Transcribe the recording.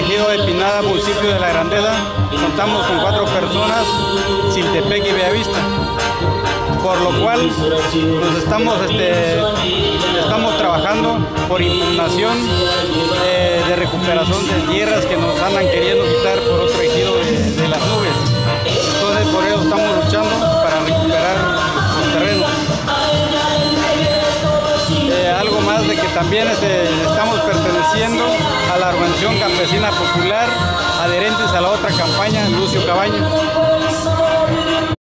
ejido de Pinada, municipio de La Grandeza. Contamos con 4 personas, Siltepec y Bellavista, por lo cual pues estamos trabajando por impugnación de recuperación de tierras que nos andan queriendo quitar por otro ejido de Las Nubes. Entonces por eso estamos luchando para recuperar los terrenos. Algo más de que también estamos perteneciendo a la Organización Campesina Popular, adherentes a la otra campaña, Lucio Cabañas.